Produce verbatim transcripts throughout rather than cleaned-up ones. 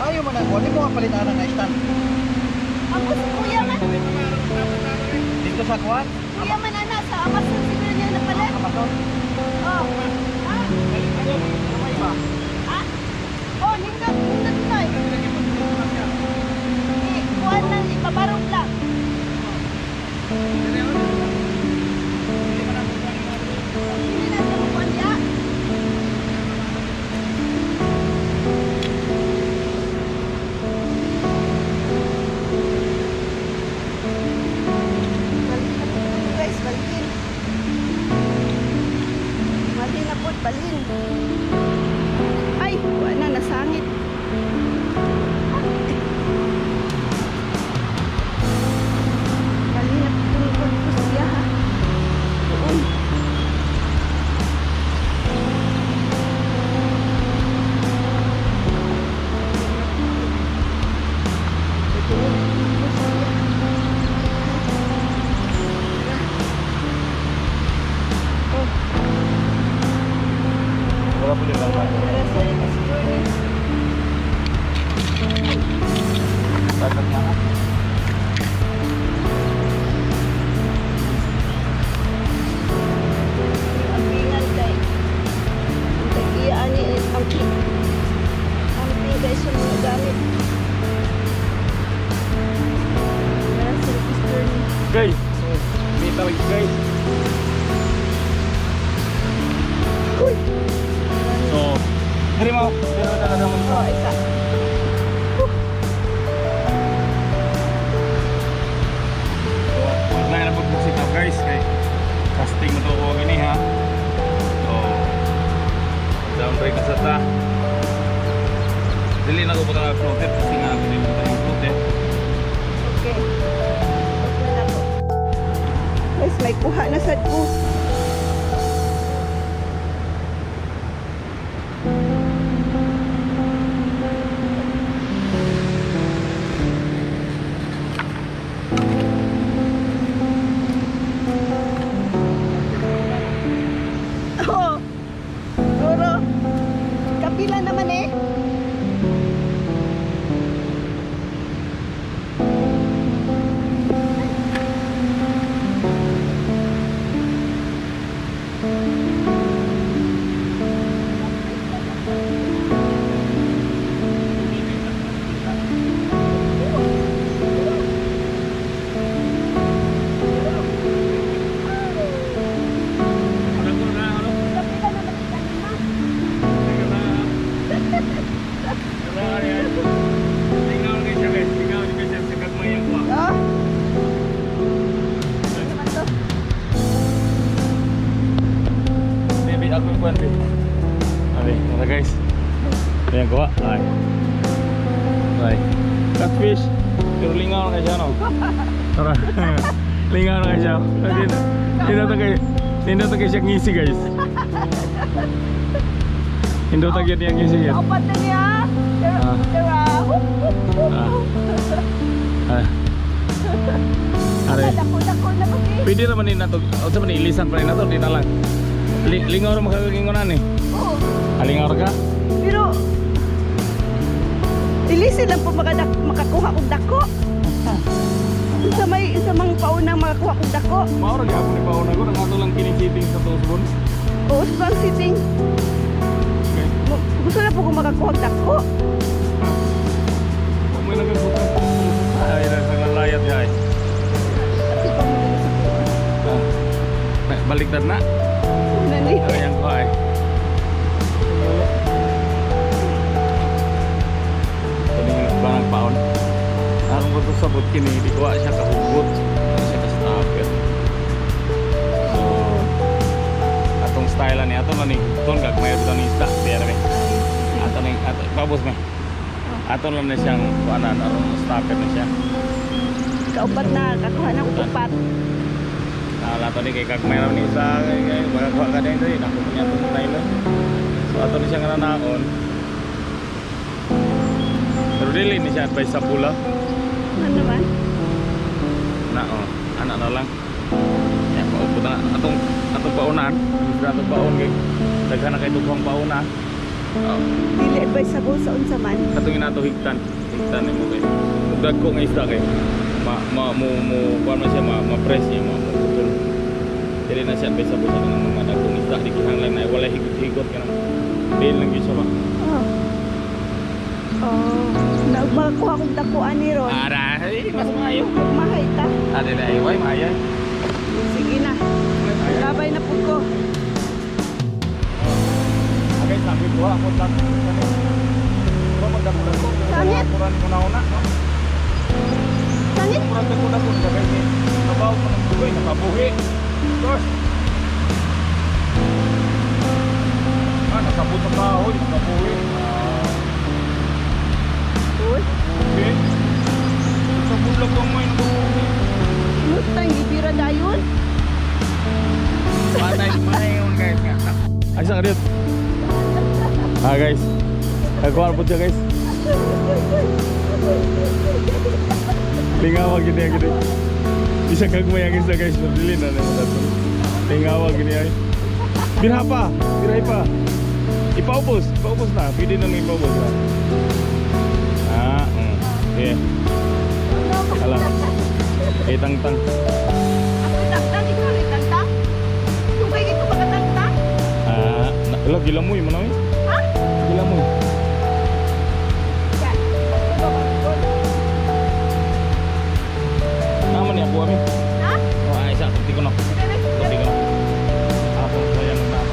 Ayaw mo na ko, hindi mo nga palitan na stand. Ako si Kuya man. Dito sa kuwan? Kuya man ana sa Amazon siguro niya napalit. Amazon? Oh. Ah. Ha? Oh, nindot, nindot tayo. Eh, kuwan lang, ipabarog lang. Hindi na sa kuwan niya. Guys, balikin. Mali na po, balin. Ay, wala na, nasangit. Mali na po, tungkol po siya ha. Doon. Wala po din lang ba? Bakit nga nga? Ang pingal kay. Ang tag-iyaan ni ang pin. Ang pin guys sa mga gamit. Para sa register ni. Guys, may tawag guys. Uy! So, dari mo. Pero talaga mo. Oh, isa. Wala na pag-sit up guys. Kay casting mo to ko gini ha. So, down break na sa ta. Dili na ko po talaga floated kasi nga hindi mo tayo floated. Okay. Okay na po. Guys, may kuha na sad ko. Oh, Roro, kapila naman eh. Guys, ayan ko ay ay catfish pero lingaw na siya no tara lingaw na siya hindi na tagay hindi na tagay siya ngisi guys hindi na tagay niya ngisi guys Opat na niya. Tara, tara. ah are Dako-dako na ba eh? pwede naman din na to o sa man ilisan pa rin na to di na lang lingaw na makakagingonan eh. Oo. Alingaw ka? Pero ilisin lang po makadak makakuha kong dako. Isa may isa mang pauna makakuha kong dako. Maura gyapon ni pauna ko nang ato lang kining-sitting sa tusbon. Oo, bang sitting. Okay. Gusto na po kong makakuha kong dako. Kung may nagagbutan. Ay, nang layat ya. Baliktad na. Nani? Ayan ko ay. Paon. Ang buto sabot kini di ko siya kahugot. Ano siya ka-stopper. So atong style ni ato ni ton gagmay buto ni isda diyan ni. Ato ni ato pabos me. Ato lang na siyang kuanan aron stopper na siya. Kaupat na kakuha na ko upat. Ala to ni kay gagmay ra ni isa kay magakuha ka din diri nako niya to nylon. So ato ni siya nga naon. Pero dili ni siya advice sa pula. Ano naman? Na oh, anak na lang. Ya, paupo na atong atong paunan, atong paun kay daghan na kay dugang pauna. Oh. Dili Advice sa sa unsa man. Katong nato higtan. Higtan mo kay. Ug dagko nga isda kay. Ma ma mo mo kuan man siya ma, ma press niya ma mo putol. Dili na siya advice sa busa ng mga dagkong isda di kinahanglan na wala higot-higot kanang dili lang gyud siya ba. Oh. Oh. Nagmakakuha kong dakuan ni Ron. Aray, mas maayo. Mahay ta. Ade na ay maayo. Sige na. Labay na po ko. Okay, sabi ko ako lang. Pero magdako-dako. Sangit. Kuran ko na una, no? Sangit. Kuran ko na ko sa kay. Nabaw ko ng buhay nakabuhi. Tos. Ah, nakabot sa kahoy, nakabuhi. Uy. Okay. Sa bulag ang may nakabuhi. Mustang gibira dayon. Patay, patay yun guys. Ay, saan ka dito? Ah guys, nagkuhan po siya guys. Tingawag gini ang gini. Bisa kagmayang isa guys, mabili na naman natin. Tingawag gini ay. Birha pa, birhay pa. Ipaubos, ipaubos na. Pwede na nang ipaubos na. Ah, mm. Okay. Alam. Eh, tang-tang. Tang-tang, ikaw rin tang-tang? Tubay ito baka tang-tang? Ah, na, gila mo yun, manawin. Ha? Gila mo. Yan. Ito ba? Naman niya, buha mi. Ha? Oh, ay, isa, kunti ko na. Kunti ko na. Apong sayang nama.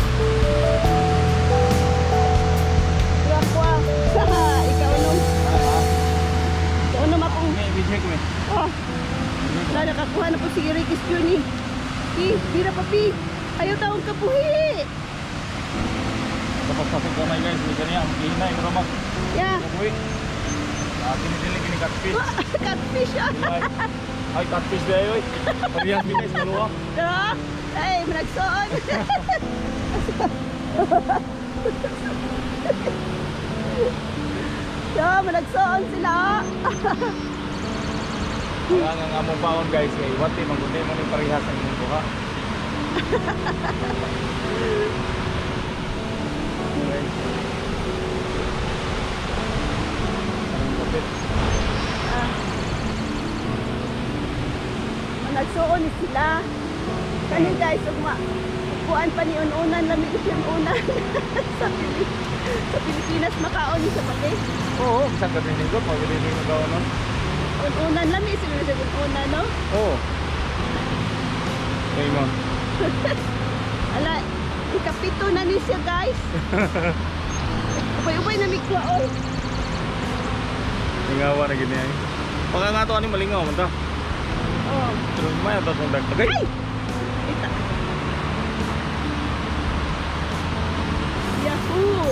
Rakwa. Ikaw nung. Ah, Ikaw nung akong. may video ko eh. Oh. Wala, nakakuha na po si Rikis Juni. Pi, bira pa pi. Ayaw taong kapuhi. Tapos pasok ka na guys, hindi niya, maghihinay, maramag. Yeah. Kabuhi. Ah, kinidilig, kini catfish. Catfish ah. Ay, ay, catfish ba yun? Parehas mi guys, maluwa. Pero, ay, managsoon. So, managsoon sila. Wala nga nga mong paon guys, kay wati, magundi mo ni parehas ang mong buha. Ah. Managsoon ni sila. Kani guys, ugma. Kuan pa ni ununan lamig siyang unan. sa, Pili sa Pilipinas makaon ni sa pati. Oo, isang katinig ko, magalinig mo daw nun. Ununan lamig sila sa ununan, no? Oo. Okay mo. Ala, ikapito na ni siya guys. Upay-upay na mikwaon. Lingawa na gini ay. Pagka nga ito, ano yung malingaw man ta? Oh. Pero may ito itong dagdagay. Ay! Kita. Yahoo!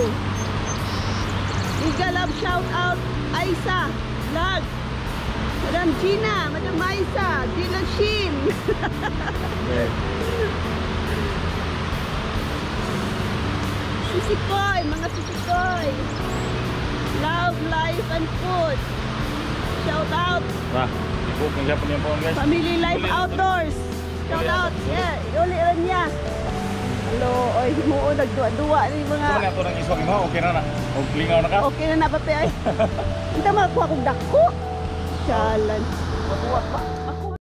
Iga love shout out Aisa Vlog. Madam Gina, Madam Aisa, Gina Shin. Okay. Sisikoy, mga sisikoy. Love, life, and food. Shout out. Nah, ibu kung siya po niya po guys. Family Life Outdoors. Shout out. Yeah, iuli rin niya. Hello, oy, himuo nagduwa-duwa ni mga. Ito na ito ng iswag mo, okay na na. O lingaw na ka. Okay na na ba, pe? Ay. Ito mga kuha kong dako. Sialan. Matuwat pa.